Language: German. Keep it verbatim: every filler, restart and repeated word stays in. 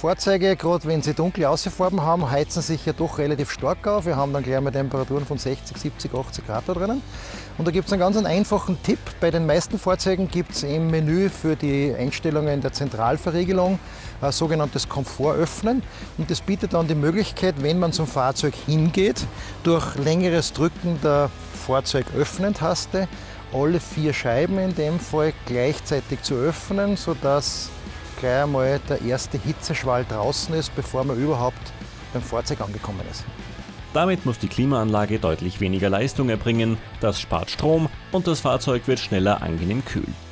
Fahrzeuge, gerade wenn sie dunkle Außenfarben haben, heizen sich ja doch relativ stark auf. Wir haben dann gleich mal Temperaturen von sechzig, siebzig, achtzig Grad da drinnen. Und da gibt es einen ganz einfachen Tipp. Bei den meisten Fahrzeugen gibt es im Menü für die Einstellungen der Zentralverriegelung ein sogenanntes Komfort öffnen. Und das bietet dann die Möglichkeit, wenn man zum Fahrzeug hingeht, durch längeres Drücken der Fahrzeugöffnen-Taste alle vier Scheiben in dem Fall gleichzeitig zu öffnen, sodass gleich einmal der erste Hitzeschwall draußen ist, bevor man überhaupt beim Fahrzeug angekommen ist. Damit muss die Klimaanlage deutlich weniger Leistung erbringen, das spart Strom und das Fahrzeug wird schneller angenehm kühl.